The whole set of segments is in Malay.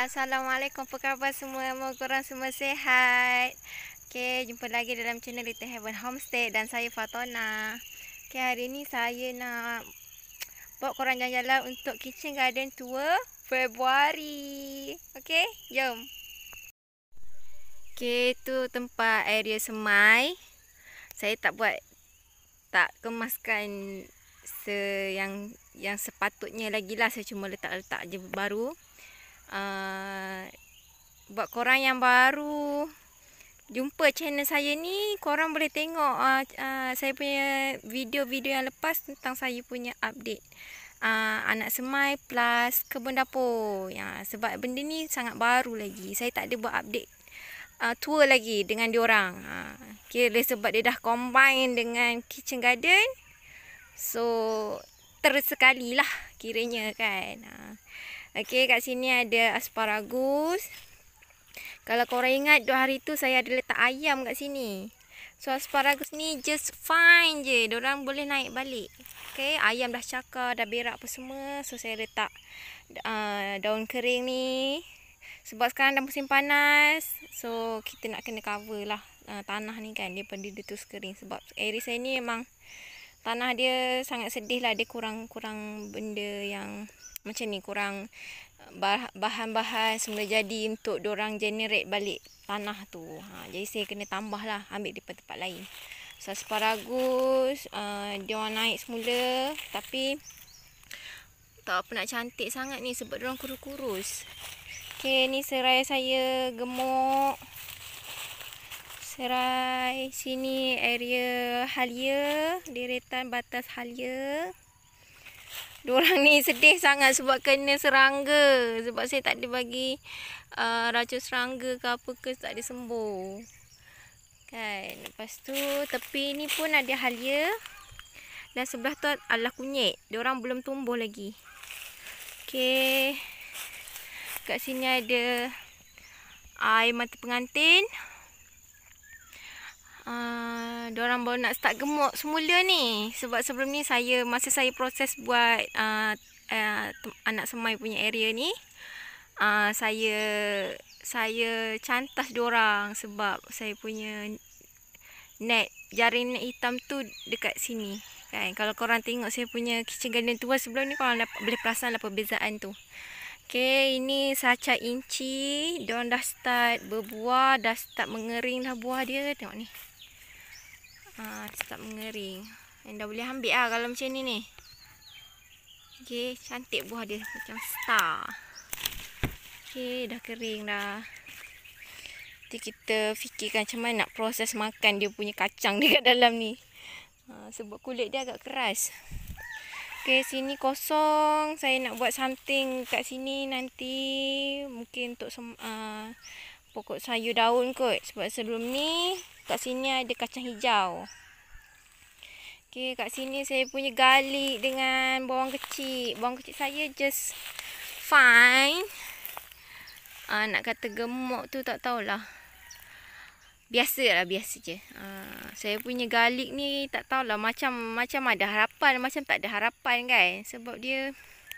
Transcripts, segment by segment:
Assalamualaikum, apa khabar semua? Semoga korang semua sihat. Okay, jumpa lagi dalam channel Little Heaven Homestay dan saya Fatona. Okay, hari ni saya nak bawa korang jalan-jalan untuk Kitchen Garden Tour Februari. Okay, jom. Okay, tu tempat area semai. Saya tak kemaskan yang sepatutnya lagi lah. Saya cuma letak je baru. Buat korang yang baru jumpa channel saya ni, korang boleh tengok saya punya video-video yang lepas tentang saya punya update anak semai plus kebun dapur ya, sebab benda ni sangat baru lagi. Saya tak ada buat update tour lagi dengan diorang. Kira sebab dia dah combine dengan kitchen garden, so tersekali lah kiranya kan. Okey, kat sini ada asparagus. Kalau korang ingat 2 hari tu saya ada letak ayam kat sini. So asparagus ni just fine je. Diorang boleh naik balik. Okey, ayam dah cakar, dah berak apa semua. So saya letak daun kering ni. Sebab sekarang dah musim panas. So kita nak kena cover lah tanah ni kan, daripada dia terus kering. Sebab area saya ni memang tanah dia sangat sedih lah. Dia kurang benda yang macam ni, kurang bahan-bahan semula jadi untuk diorang generate balik tanah tu. Jadi saya kena tambah lah, ambil daripada tempat lain. So asparagus diorang naik semula, tapi tak apa nak cantik sangat ni sebab diorang kurus-kurus. Okay, ni serai saya gemuk. Serai sini area halia, deretan batas halia. Diorang ni sedih sangat sebab kena serangga. Sebab saya tak ada bagi racun serangga ke apa ke, tak ada sembuh kan. Lepas tu tepi ni pun ada halia. Dan sebelah tu adalah kunyit. Diorang belum tumbuh lagi. Okay, kat sini ada air mata pengantin. Diorang baru nak start gemuk semula ni. Sebab sebelum ni masa saya proses buat anak semai punya area ni, saya cantas diorang sebab saya punya net, jaring net hitam tu dekat sini kan. Kalau korang tengok saya punya kitchen garden tour sebelum ni, korang boleh perasan lah perbezaan tu. Okay, ini saca inci. Diorang dah start berbuah, dah start mengering dah buah dia. Tengok ni. Start mengering. Dah boleh ambil lah kalau macam ni. Okay, cantik buah dia macam star. Okay, dah kering dah. Nanti kita fikirkan macam mana nak proses makan dia punya kacang dekat dalam ni. Sebab kulit dia agak keras. Okay, sini kosong. Saya nak buat something kat sini nanti. Mungkin untuk pokok sayur daun kot. Sebab sebelum ni kat sini ada kacang hijau. Okay, kat sini saya punya garlic dengan bawang kecil. Bawang kecil saya just fine. Nak kata gemuk tu tak tahulah. Biasa je. Saya punya garlic ni tak tahulah, macam ada harapan, macam tak ada harapan kan. Sebab dia,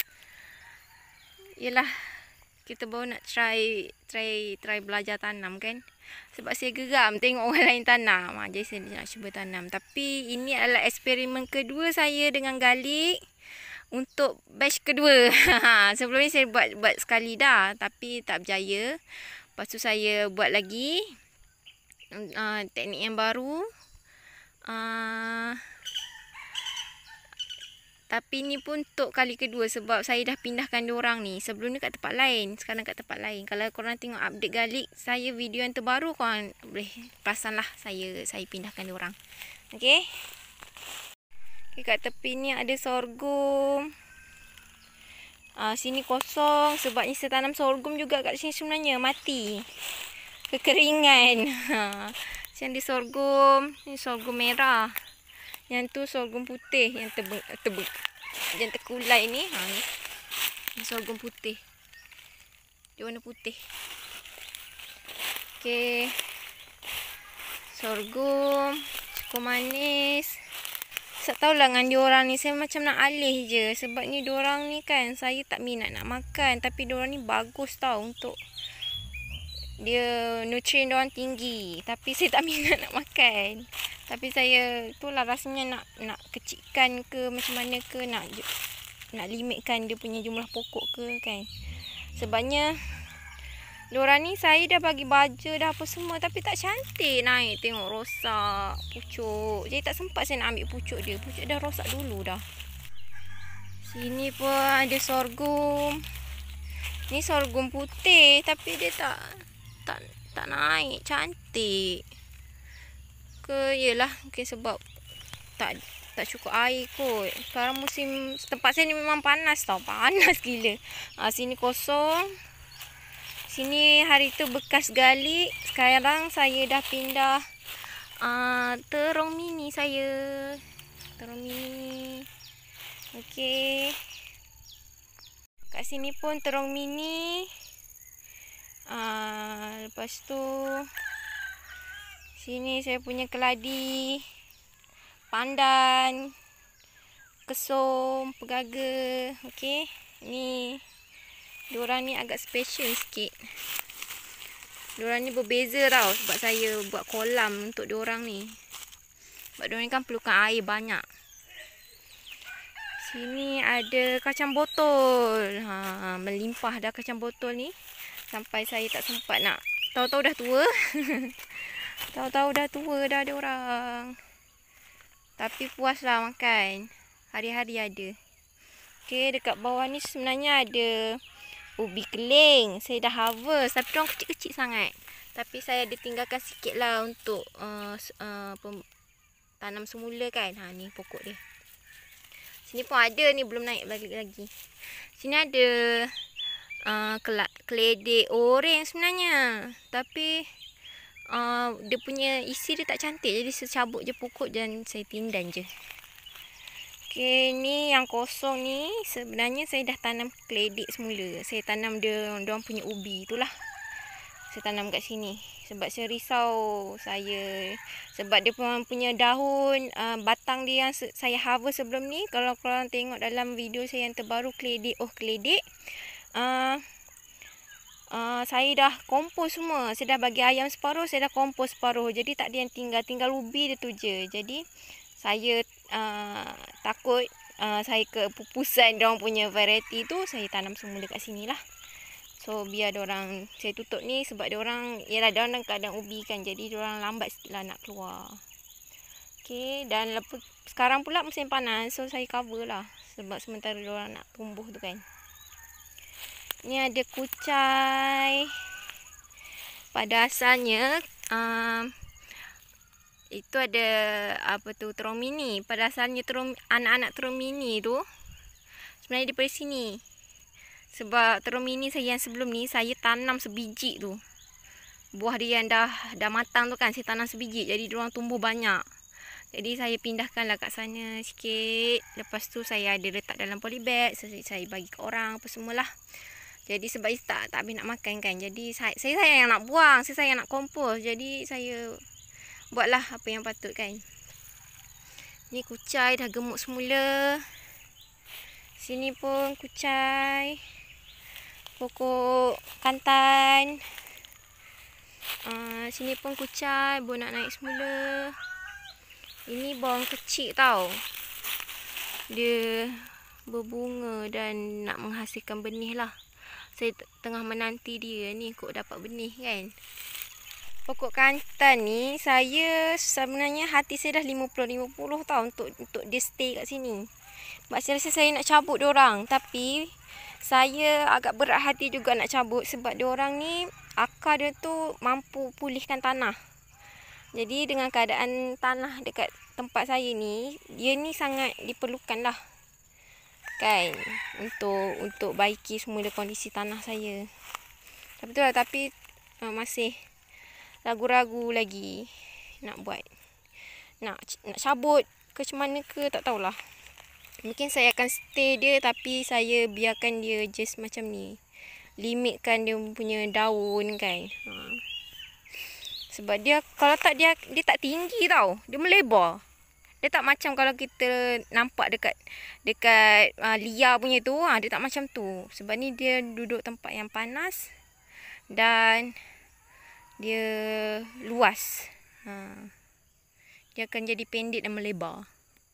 yelah, kita baru nak try belajar tanam kan. Sebab saya geram tengok orang lain tanam. Jadi saya nak cuba tanam. Tapi ini adalah eksperimen kedua saya dengan garlic untuk batch kedua. Sebelum ni saya buat sekali dah, tapi tak berjaya. Lepas tu saya buat lagi teknik yang baru. Tapi ni pun untuk kali kedua sebab saya dah pindahkan diorang ni. Sebelum ni kat tempat lain, sekarang kat tempat lain. Kalau korang tengok update garlic saya video yang terbaru, korang boleh perasan lah saya pindahkan diorang. Okay. Okay, kat tepi ni ada sorghum. Sini kosong sebab ni saya tanam sorghum juga kat sini sebenarnya mati. Kekeringan. Sini ada sorghum, ni sorghum merah. Yang tu sorghum putih yang yang terkulai ni. Ni sorghum putih. Dia warna putih. Okey. Sorghum cukup manis. Tak tahulah dengan diorang ni, saya macam nak alih je. Sebab ni diorang ni kan, saya tak minat nak makan. Tapi diorang ni bagus tau untuk dia, nutrien diorang tinggi. Tapi saya tak minat nak makan. Tapi saya, itulah rasanya nak kecilkan ke macam mana ke, nak limitkan dia punya jumlah pokok ke kan. Sebabnya diorang ni saya dah bagi baja dah apa semua, tapi tak cantik naik. Tengok rosak, pucuk. Jadi tak sempat saya nak ambil pucuk dia. Pucuk dah rosak dulu dah. Sini pun ada sorghum. Ni sorghum putih tapi dia tak naik cantik. Ke yelah mungkin sebab tak cukup air kot. Sekarang musim tempat saya ni memang panas tau. Panas gila. Sini kosong. Sini hari tu bekas gali. Sekarang saya dah pindah terong mini saya. Terong mini. Okey. Kat sini pun terong mini. Lepas tu sini saya punya keladi, pandan, kesom, pegaga. Okey. Ni diorang ni agak special sikit. Diorang ni berbeza tau. Sebab saya buat kolam untuk diorang ni. Sebab diorang ni kan perlukan air banyak. Sini ada kacang botol. Melimpah dah kacang botol ni. Sampai saya tak sempat nak. Tahu-tahu dah tua. Tahu-tahu dah tua dah diorang. Tapi puaslah makan. Hari-hari ada. Okey, dekat bawah ni sebenarnya ada ubi keling. Saya dah harvest tapi diorang kecil-kecil sangat. Tapi saya ada tinggalkan sikit lah untuk tanam semula kan. Ni pokok dia. Sini pun ada ni, belum naik balik lagi. Sini ada keledek oreng sebenarnya. Tapi dia punya isi dia tak cantik. Jadi saya cabut je pokok dan saya tindan je. Okey, ni yang kosong ni sebenarnya saya dah tanam keledek semula. Saya tanam diorang punya ubi itulah. Saya tanam kat sini. Sebab saya risau sebab dia punya daun, batang dia yang saya harvest sebelum ni. Kalau korang tengok dalam video saya yang terbaru keledek. Saya dah kompos semua. Saya dah bagi ayam separuh, saya dah kompos separuh. Jadi tak ada yang tinggal ubi dia tu je. Jadi saya takut saya kepupusan diorang punya variety tu, saya tanam semua dekat sini lah. So biar diorang, saya tutup ni sebab diorang, yalah diorang dalam keadaan ubi kan. Jadi diorang lambat sikit lah nak keluar. Okay, dan sekarang pula musim panas. So saya cover lah. Sebab sementara diorang nak tumbuh tu kan. Ni ada kucai. Pada asalnya itu ada terong mini. Pada asalnya anak-anak terong mini tu sebenarnya daripada sini. Sebab terong mini saya yang sebelum ni saya tanam sebiji tu. Buah dia yang dah matang tu kan, saya tanam sebiji. Jadi diorang tumbuh banyak. Jadi saya pindahkanlah kat sana sikit. Lepas tu saya ada letak dalam polybag. Saya bagi ke orang apa semualah. Jadi sebab tak habis nak makan kan. Jadi saya sayang nak buang, saya sayang nak kompos. Jadi saya buatlah apa yang patut kan. Ni kucai dah gemuk semula. Sini pun kucai. Pokok kantan. Sini pun kucai, baru nak naik semula. Ini bawang kecil tau. Dia berbunga dan nak menghasilkan benih lah. Saya tengah menanti dia ni kok dapat benih kan. Pokok kantan ni saya sebenarnya hati saya dah 50-50 tau untuk dia stay kat sini. Sebab saya rasa saya nak cabut diorang. Tapi saya agak berat hati juga nak cabut. Sebab diorang ni akar dia tu mampu pulihkan tanah. Jadi dengan keadaan tanah dekat tempat saya ni, dia ni sangat diperlukan lah kan, untuk baiki semula kondisi tanah saya. Tapi masih ragu-ragu lagi nak buat, nak cabut ke macam mana ke tak tahulah. Mungkin saya akan stay dia, tapi saya biarkan dia just macam ni, limitkan dia punya daun kan. Sebab dia kalau tak dia tak tinggi tau, dia melebar. Dia tak macam kalau kita nampak dekat liar punya tu, dia tak macam tu. Sebab ni dia duduk tempat yang panas dan dia luas. Dia akan jadi pendek dan melebar.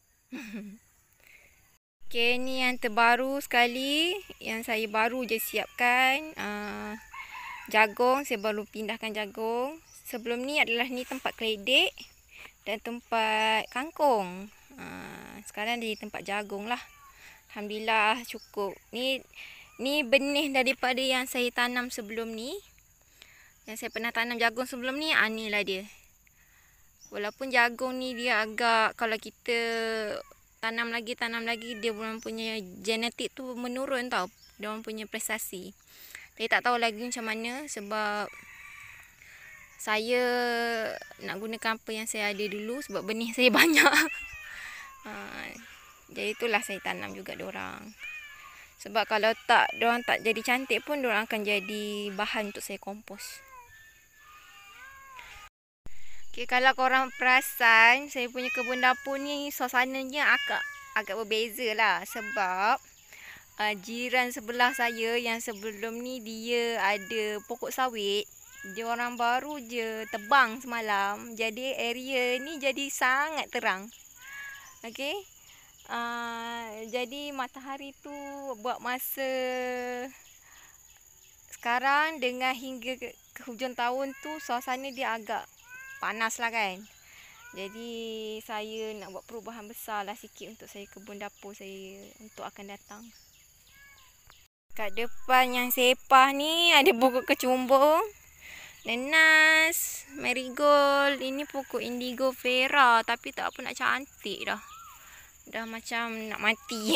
Okay, ni yang terbaru sekali yang saya baru je siapkan. Jagung, saya baru pindahkan jagung. Sebelum ni adalah ni tempat keledek dan tempat kangkung. Sekarang di tempat jagung lah. Alhamdulillah cukup. Ni benih daripada yang saya tanam sebelum ni. Yang saya pernah tanam jagung sebelum ni, ni lah dia. Walaupun jagung ni dia agak, kalau kita tanam lagi, dia orang punya genetik tu menurun tau. Dia orang punya prestasi. Saya tak tahu lagi macam mana sebab saya nak gunakan apa yang saya ada dulu sebab benih saya banyak. Jadi itulah saya tanam juga diorang. Sebab kalau tak, diorang tak jadi cantik pun, diorang akan jadi bahan untuk saya kompos. Okay, kalau korang perasan, saya punya kebun dapur ni suasananya agak berbeza lah. Sebab jiran sebelah saya yang sebelum ni dia ada pokok sawit. Dia orang baru je tebang semalam. Jadi area ni jadi sangat terang. Okay. Jadi matahari tu buat masa sekarang dengan hingga ke hujung tahun tu suasana dia agak panas lah kan. Jadi saya nak buat perubahan besar lah sikit untuk saya kebun dapur saya untuk akan datang. Kat depan yang sepah ni ada pokok kecumbung, nenas, marigold. Ini pokok indigo vera tapi tak apa nak cantik dah. Dah macam nak mati.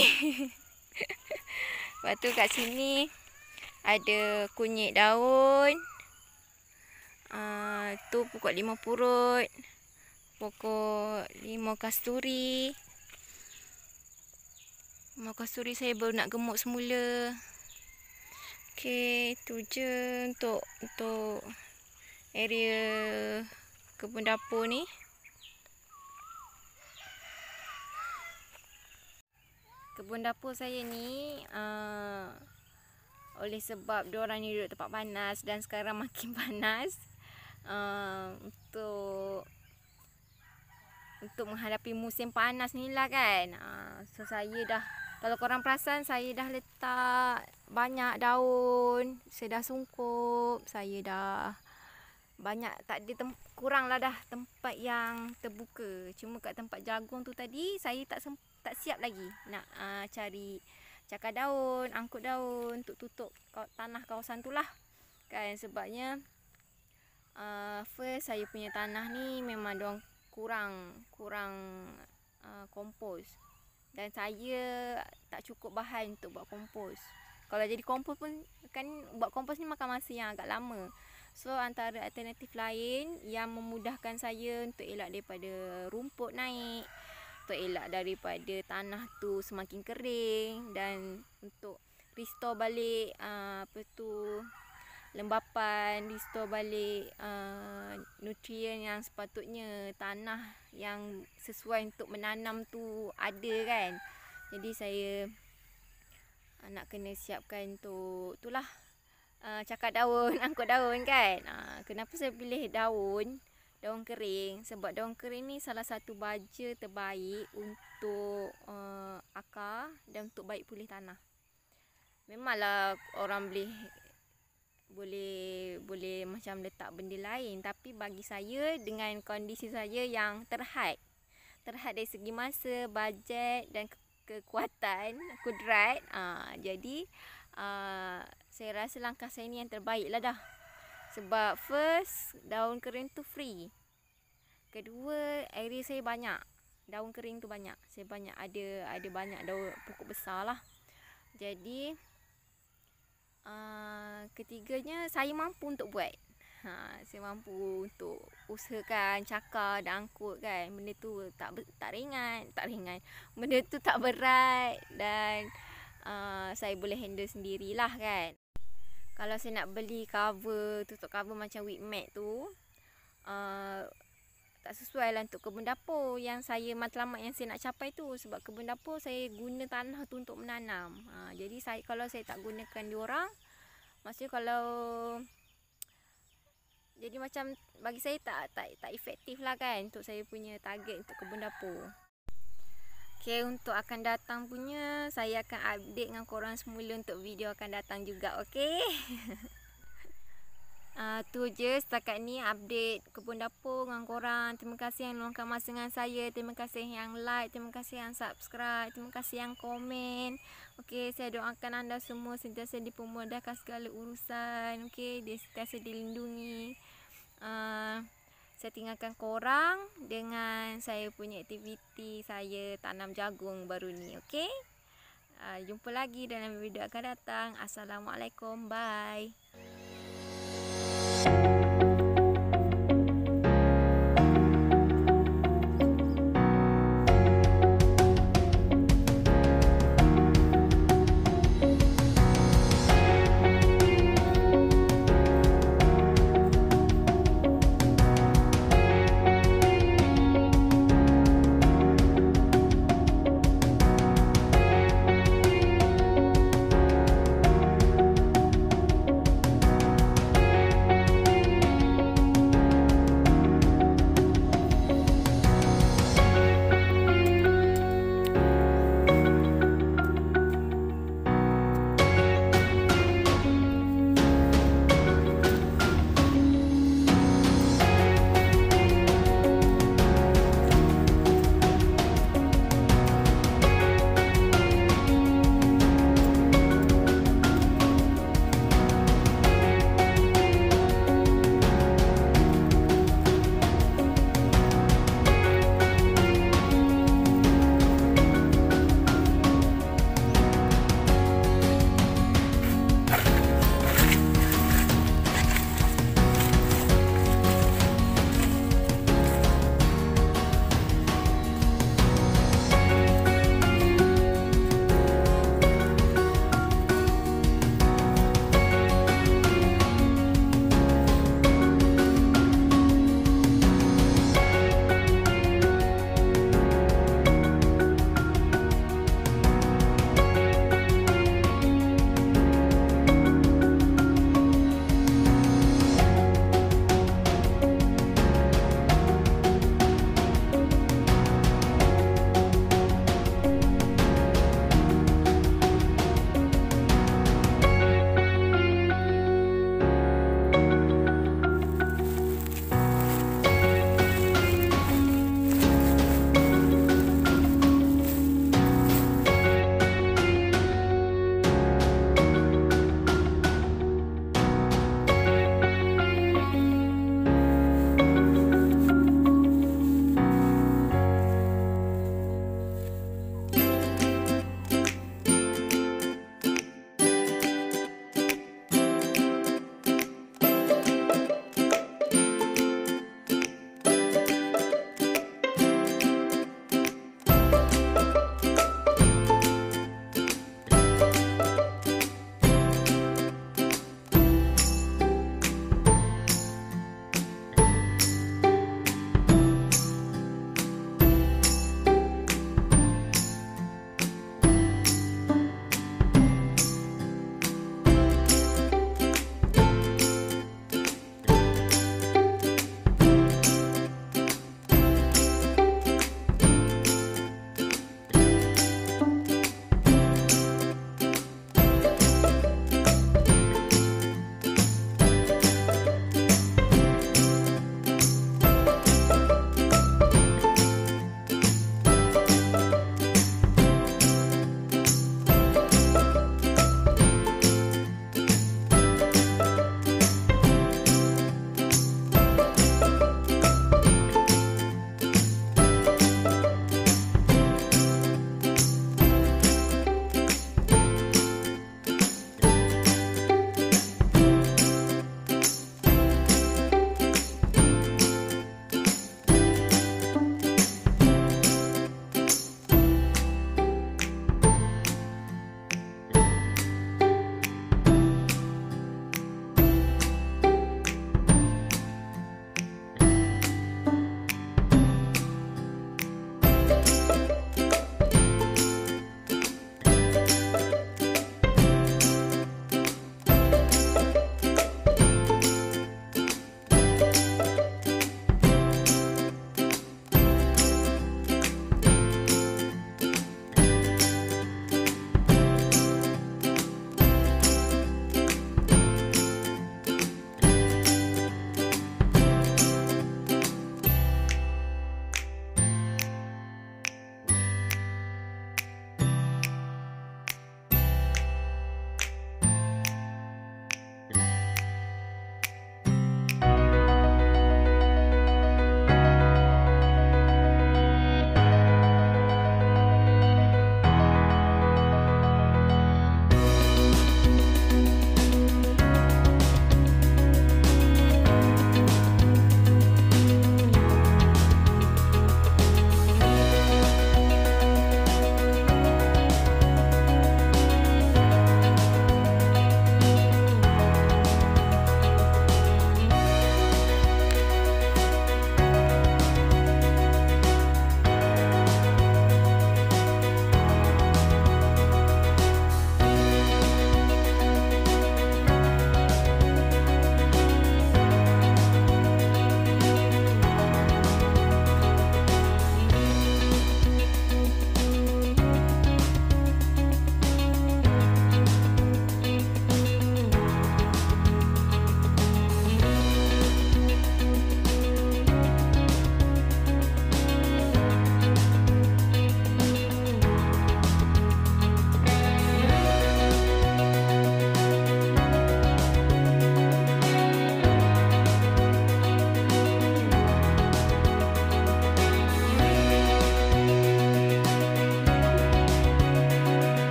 Lepas tu kat sini ada kunyit daun. Tu pokok limau purut, pokok limau kasturi. Limau kasturi saya baru nak gemuk semula. Okay, tu je untuk area kebun dapur ni. Kebun dapur saya ni oleh sebab diorang ni duduk tempat panas dan sekarang makin panas. Untuk menghadapi musim panas ni lah kan. So saya dah, kalau korang perasan, saya dah letak banyak daun. Saya dah sungkup. Saya dah banyak, tak ada kurang lah dah tempat yang terbuka. Cuma kat tempat jagung tu tadi saya tak siap lagi nak cari cakar daun, angkut daun untuk tutup tanah kawasan tu lah kan. Sebabnya first saya punya tanah ni memang diorang kurang kompos dan saya tak cukup bahan untuk buat kompos. Kalau jadi kompos pun kan, buat kompos ni makan masa yang agak lama. So antara alternatif lain yang memudahkan saya untuk elak daripada rumput naik, untuk elak daripada tanah tu semakin kering, dan untuk restore balik lembapan, restore balik nutrien yang sepatutnya tanah yang sesuai untuk menanam tu ada kan. Jadi saya nak kena siapkan untuk itulah cakar daun, angkut daun kan. Kenapa saya pilih daun kering? Sebab daun kering ni salah satu baja terbaik untuk akar dan untuk baik pulih tanah. Memanglah orang boleh macam letak benda lain, tapi bagi saya dengan kondisi saya yang terhad dari segi masa, bajet dan kekuatan kudrat, jadi saya rasa langkah saya ni yang terbaik lah dah. Sebab first, daun kering tu free. Kedua, area saya banyak, daun kering tu banyak. Saya ada banyak daun pokok besar lah. Jadi ketiganya saya mampu untuk buat. Saya mampu untuk usahakan cakar dan angkut kan. Benda tu tak ringan. Benda tu tak berat dan saya boleh handle sendirilah kan. Kalau saya nak beli tutup cover macam wheat mat tu, tak sesuai lah untuk kebun dapur yang saya matlamat yang saya nak capai tu. Sebab kebun dapur saya guna tanah tu untuk menanam. Jadi kalau saya tak gunakan diorang, maksudnya kalau jadi macam bagi saya tak efektif lah kan untuk saya punya target untuk kebun dapur. Okay, untuk akan datang punya saya akan update dengan korang semula untuk video akan datang juga, okay? Tu je setakat ni update kebun dapur dengan korang. Terima kasih yang luangkan masa dengan saya. Terima kasih yang like, terima kasih yang subscribe, terima kasih yang komen. Okay, saya doakan anda semua sentiasa dipermudahkan segala urusan. Okay, sentiasa dilindungi. Saya tinggalkan korang dengan saya punya aktiviti saya tanam jagung baru ni, okey? Jumpa lagi dalam video akan datang. Assalamualaikum, bye.